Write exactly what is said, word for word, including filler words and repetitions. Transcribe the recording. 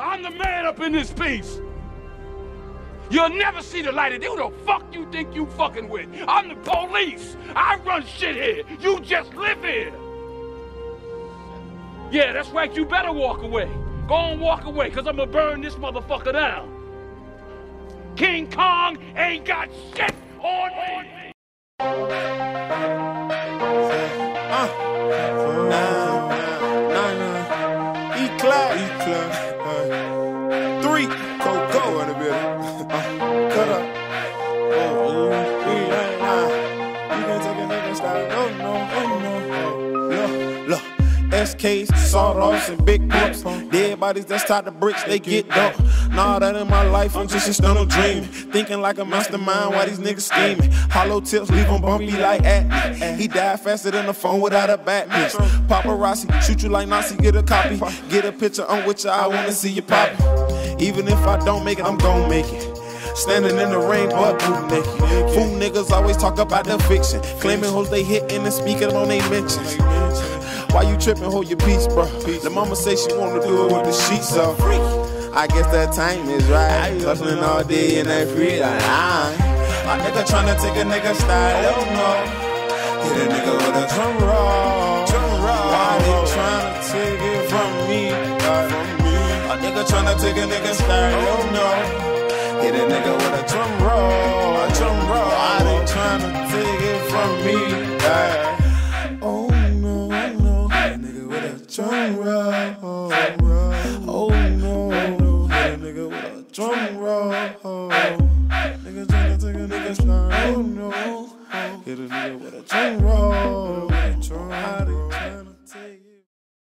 I'm the man up in this piece. You'll never see the light of day. Who the fuck you think you fucking with? I'm the police. I run shit here. You just live here. Yeah, that's right. You better walk away. Go on, walk away, because I'm going to burn this motherfucker down. King Kong ain't got shit on me. Uh, nah, nah, nah. E-Clap. E-Clap. Uh, three. Go, go. In the building. Uh, cut up. Oh, we ain't nah. You can't take a nigga style. Oh, no, oh, no. Look, look. S Ks, sawed-offs, and big pumps. Dead bodies that's tied to bricks, they get dumped. Nah, that in my life, I'm just a stunner dreaming. Thinking like a mastermind while these niggas scheming. Hollow tips leave him bumpy like at. He died faster than the phone without a bat mix. Paparazzi, shoot you like Nazi, get a copy. Get a picture on which I wanna see you pop. Even if I don't make it, I'm gon' make it. Standing in the rain, butt boot naked. Fool niggas always talk about the fiction. Claiming hoes they hitting and speaking on they mentions. Why you tripping, hold your peace, bro? The mama say she wanna do it with the sheets off. I guess that time is right. Hustling all day and that free line. My nigga tryna take a nigga style, oh no. Hit a nigga with a drum roll. Why they tryna take it from me? A nigga tryna take a nigga style, oh no. Hit a nigga with a drum roll. A drum roll. Why they tryna take it from me? Oh no, no. Hit a nigga with a drum roll. Oh no. Drum roll, niggas tryna take a nigga style, oh no. Hit a nigga with a drum roll, drum roll.